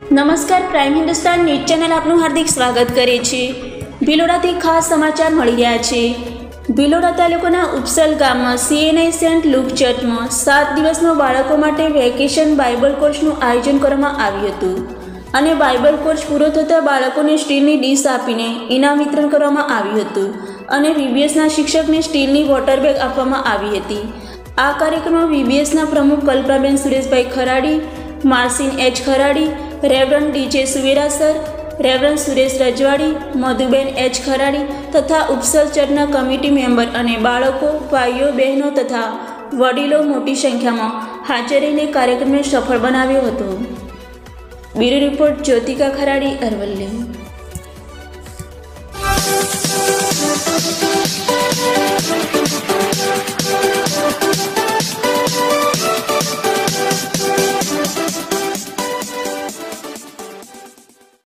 નમસ્કાર, prime Hindustan news channel આપનું હાર્દિક સ્વાગત કરે છે। ભિલોડાથી ખાસ સમાચાર મળી રહ્યા છે। ભિલોડા તાલુકાના ઉપસલ ગામમાં CNI સેન્ટ લુક ચર્ચમાં 7 દિવસનો બાળકો માટે વેકેશન બાઇબલ કોર્સનું આયોજન કરવામાં આવ્યું હતું અને બાઇબલ કોર્સ પૂરો થતાં બાળકોને સ્ટીલની ડીશ આપીને ઇનામ વિતરણ કરવામાં આવ્યું હતું અને VBSના શિક્ષકને સ્ટીલની વોટર બેગ આપવામાં આવી હતી। આ કાર્યક્રમમાં VBSના પ્રમુખ કલ્પનાબેન સુરેશભાઈ ખરાડી, માર્સિન H Kharadi, reverend DJ Suvera sir, reverend Suresh Rajwadi, Madhuben H Kharadi તથા ઉપસલ ચર્ચના કમિટી મેમ્બર અને બાળકો, ભાઈઓ, બહેનો તથા વડીલો મોટી સંખ્યામાં હાજર રહીને કાર્યક્રમને સફળ બનાવ્યો હતો। Bureau report Jyotika Kharadi, Aravalli.